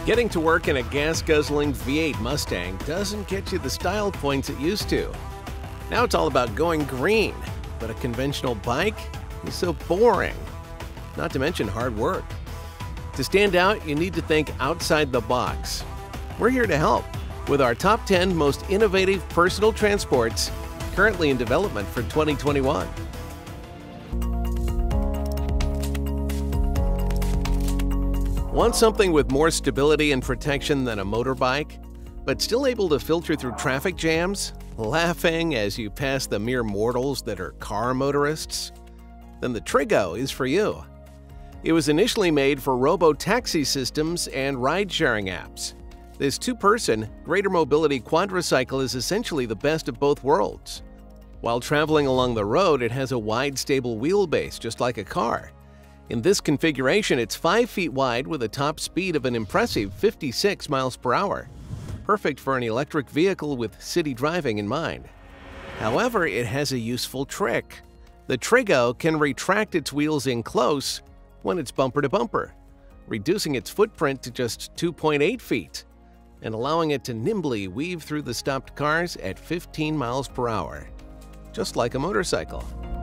Getting to work in a gas-guzzling V8 Mustang doesn't get you the style points it used to. Now it's all about going green, but a conventional bike is so boring, not to mention hard work. To stand out, you need to think outside the box. We're here to help with our top 10 most innovative personal transports currently in development for 2021. Want something with more stability and protection than a motorbike, but still able to filter through traffic jams, laughing as you pass the mere mortals that are car motorists? Then the Triggo is for you. It was initially made for robo-taxi systems and ride-sharing apps. This two-person, greater mobility quadricycle is essentially the best of both worlds. While traveling along the road, it has a wide, stable wheelbase, just like a car. In this configuration, it's 5 feet wide with a top speed of an impressive 56 miles per hour. Perfect for an electric vehicle with city driving in mind. However, it has a useful trick. The Triggo can retract its wheels in close when it's bumper to bumper, reducing its footprint to just 2.8 feet and allowing it to nimbly weave through the stopped cars at 15 miles per hour, just like a motorcycle.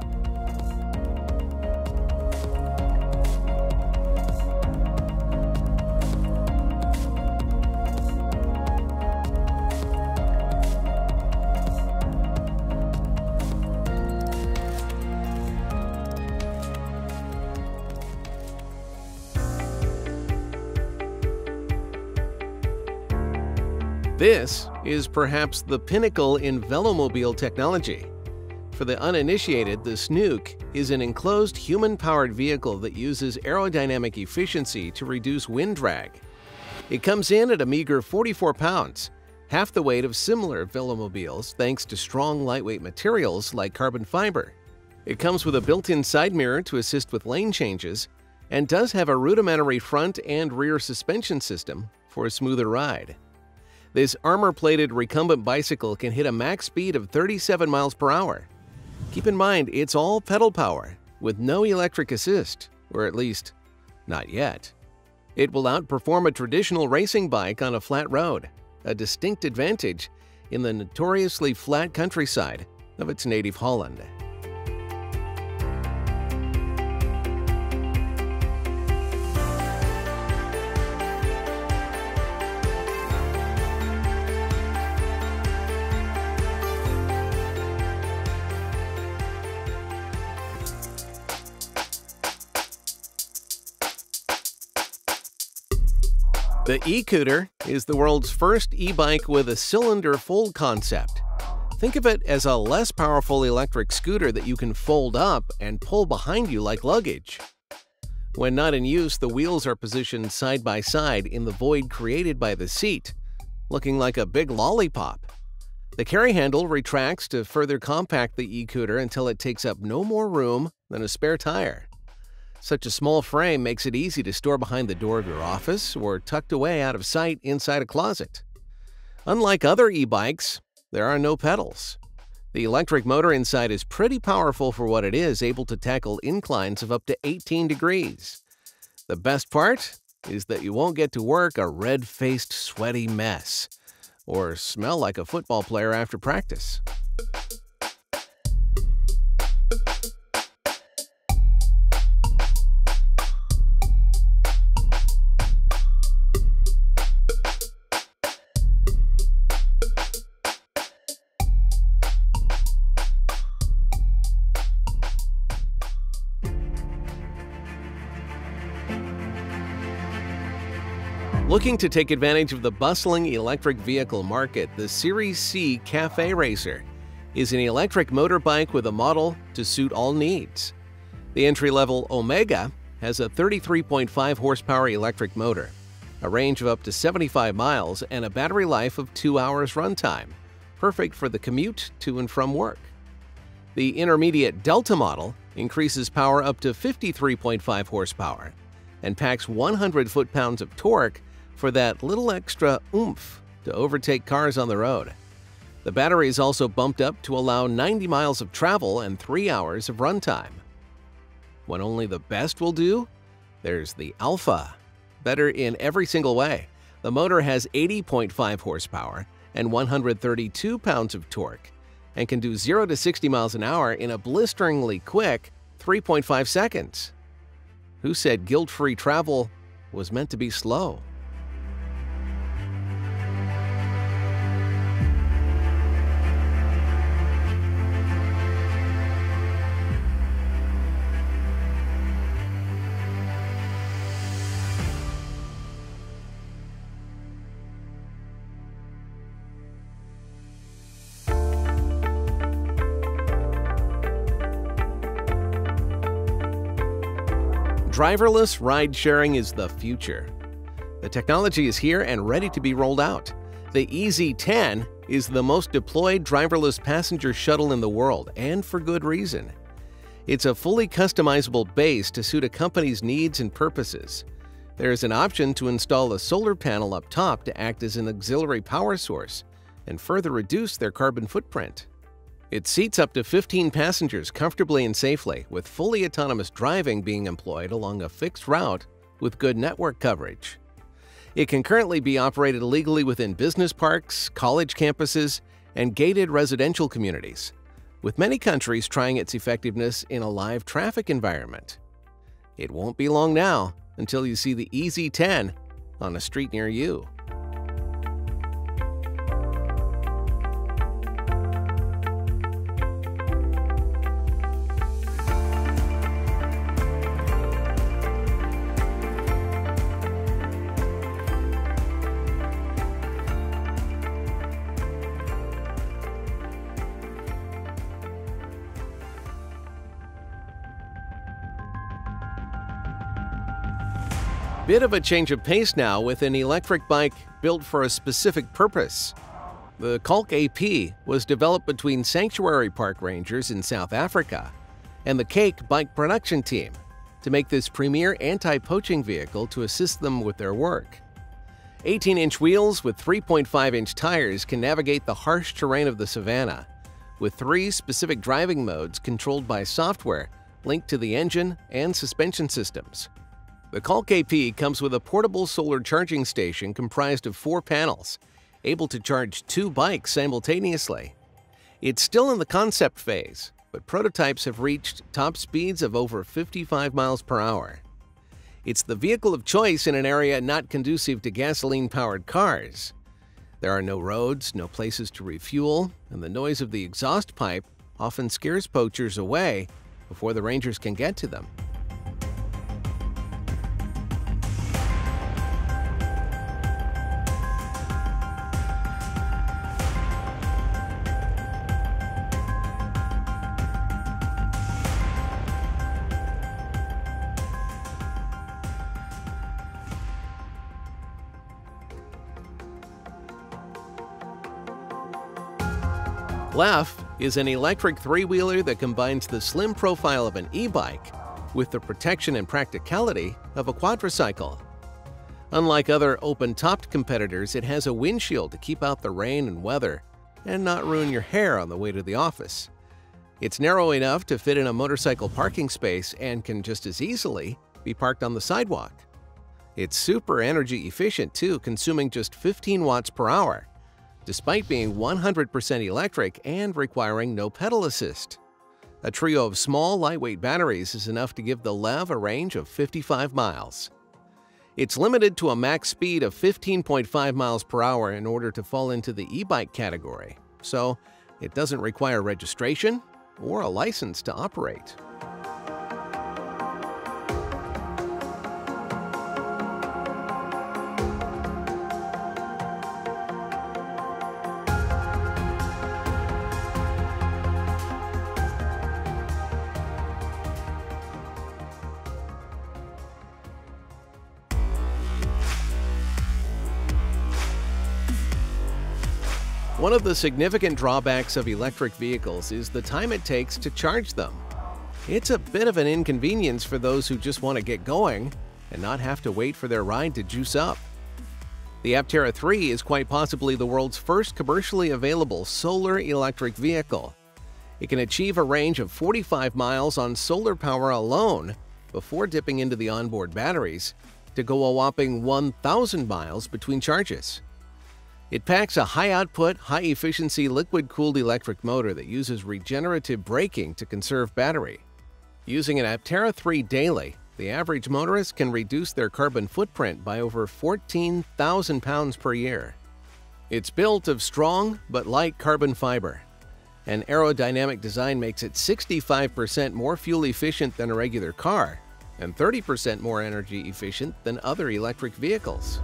This is perhaps the pinnacle in Velomobile technology. For the uninitiated, the Snoek is an enclosed human-powered vehicle that uses aerodynamic efficiency to reduce wind drag. It comes in at a meager 44 pounds, half the weight of similar Velomobiles thanks to strong lightweight materials like carbon fiber. It comes with a built-in side mirror to assist with lane changes and does have a rudimentary front and rear suspension system for a smoother ride. This armor-plated recumbent bicycle can hit a max speed of 37 miles per hour. Keep in mind, it's all pedal power, with no electric assist, or at least, not yet. It will outperform a traditional racing bike on a flat road, a distinct advantage in the notoriously flat countryside of its native Holland. The Ekooter is the world's first e-bike with a cylinder fold concept. Think of it as a less powerful electric scooter that you can fold up and pull behind you like luggage. When not in use, the wheels are positioned side by side in the void created by the seat, looking like a big lollipop. The carry handle retracts to further compact the Ekooter until it takes up no more room than a spare tire. Such a small frame makes it easy to store behind the door of your office or tucked away out of sight inside a closet. Unlike other e-bikes, there are no pedals. The electric motor inside is pretty powerful for what it is, able to tackle inclines of up to 18 degrees. The best part is that you won't get to work a red-faced, sweaty mess or smell like a football player after practice. Looking to take advantage of the bustling electric vehicle market, the Series C Cafe Racer is an electric motorbike with a model to suit all needs. The entry-level Omega has a 33.5 horsepower electric motor, a range of up to 75 miles, and a battery life of 2 hours runtime, perfect for the commute to and from work. The intermediate Delta model increases power up to 53.5 horsepower and packs 100 foot-pounds of torque for that little extra oomph to overtake cars on the road. The battery is also bumped up to allow 90 miles of travel and 3 hours of runtime. When only the best will do, there's the Alpha. Better in every single way. The motor has 80.5 horsepower and 132 pounds of torque, and can do 0 to 60 miles an hour in a blisteringly quick 3.5 seconds. Who said guilt-free travel was meant to be slow? Driverless ride-sharing is the future. The technology is here and ready to be rolled out. The EZ10 is the most deployed driverless passenger shuttle in the world, and for good reason. It's a fully customizable base to suit a company's needs and purposes. There is an option to install a solar panel up top to act as an auxiliary power source and further reduce their carbon footprint. It seats up to 15 passengers comfortably and safely, with fully autonomous driving being employed along a fixed route with good network coverage. It can currently be operated legally within business parks, college campuses, and gated residential communities, with many countries trying its effectiveness in a live traffic environment. It won't be long now until you see the EZ10 on a street near you. Bit of a change of pace now with an electric bike built for a specific purpose. The Kalk AP was developed between sanctuary park rangers in South Africa and the Cake bike production team to make this premier anti-poaching vehicle to assist them with their work. 18-inch wheels with 3.5-inch tires can navigate the harsh terrain of the savannah, with 3 specific driving modes controlled by software linked to the engine and suspension systems. The Kalk AP comes with a portable solar charging station comprised of 4 panels, able to charge 2 bikes simultaneously. It's still in the concept phase, but prototypes have reached top speeds of over 55 miles per hour. It's the vehicle of choice in an area not conducive to gasoline-powered cars. There are no roads, no places to refuel, and the noise of the exhaust pipe often scares poachers away before the rangers can get to them. LEF is an electric 3-wheeler that combines the slim profile of an e-bike with the protection and practicality of a quadricycle. Unlike other open-topped competitors, it has a windshield to keep out the rain and weather and not ruin your hair on the way to the office. It's narrow enough to fit in a motorcycle parking space and can just as easily be parked on the sidewalk. It's super energy efficient too, consuming just 15 watts per hour, despite being 100% electric and requiring no pedal assist. A trio of small, lightweight batteries is enough to give the LEV a range of 55 miles. It's limited to a max speed of 15.5 miles per hour in order to fall into the e-bike category, so it doesn't require registration or a license to operate. One of the significant drawbacks of electric vehicles is the time it takes to charge them. It's a bit of an inconvenience for those who just want to get going and not have to wait for their ride to juice up. The Aptera 3 is quite possibly the world's first commercially available solar electric vehicle. It can achieve a range of 45 miles on solar power alone before dipping into the onboard batteries to go a whopping 1,000 miles between charges. It packs a high-output, high-efficiency liquid-cooled electric motor that uses regenerative braking to conserve battery. Using an Aptera 3 daily, the average motorist can reduce their carbon footprint by over 14,000 pounds per year. It's built of strong but light carbon fiber. An aerodynamic design makes it 65% more fuel efficient than a regular car and 30% more energy efficient than other electric vehicles.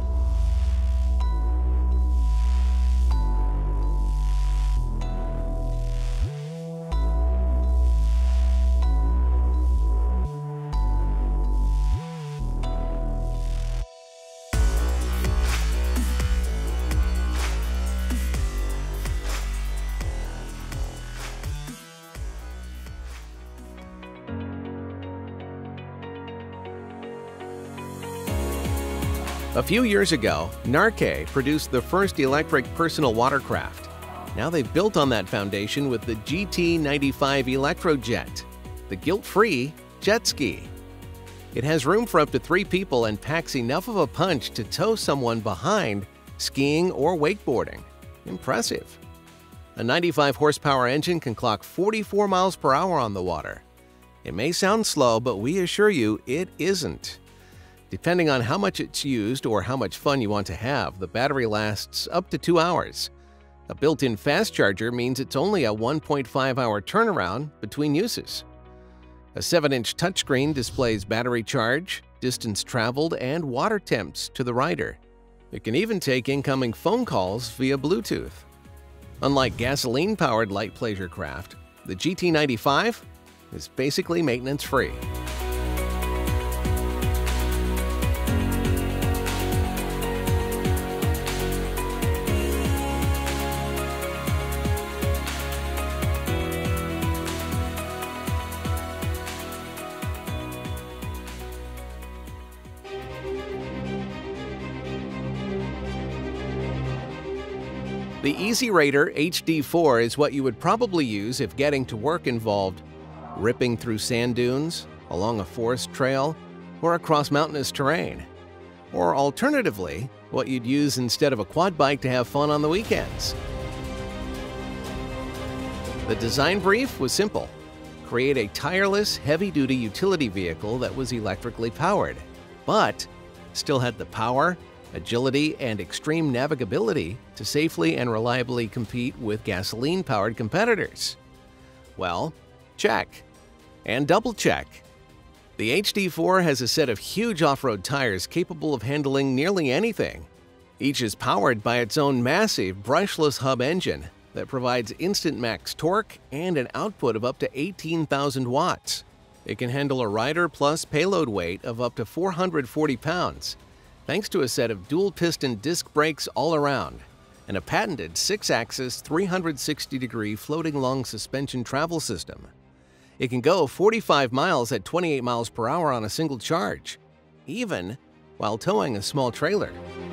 A few years ago, Narke produced the first electric personal watercraft. Now they've built on that foundation with the GT95 Electrojet, the guilt-free jet ski. It has room for up to 3 people and packs enough of a punch to tow someone behind skiing or wakeboarding. Impressive. A 95 horsepower engine can clock 44 miles per hour on the water. It may sound slow, but we assure you it isn't. Depending on how much it's used or how much fun you want to have, the battery lasts up to 2 hours. A built-in fast charger means it's only a 1.5-hour turnaround between uses. A 7-inch touchscreen displays battery charge, distance traveled, and water temps to the rider. It can even take incoming phone calls via Bluetooth. Unlike gasoline-powered light pleasure craft, the GT95 is basically maintenance-free. The EZRaider HD4 is what you would probably use if getting to work involved ripping through sand dunes, along a forest trail, or across mountainous terrain. Or alternatively, what you'd use instead of a quad bike to have fun on the weekends. The design brief was simple: create a tireless, heavy-duty utility vehicle that was electrically powered, but still had the power, agility, and extreme navigability to safely and reliably compete with gasoline-powered competitors. Well, check. And double check. The HD4 has a set of huge off-road tires capable of handling nearly anything. Each is powered by its own massive brushless hub engine that provides instant max torque and an output of up to 18,000 watts. It can handle a rider plus payload weight of up to 440 pounds, thanks to a set of dual-piston disc brakes all around and a patented 6-axis 360-degree floating-long suspension travel system. It can go 45 miles at 28 miles per hour on a single charge, even while towing a small trailer.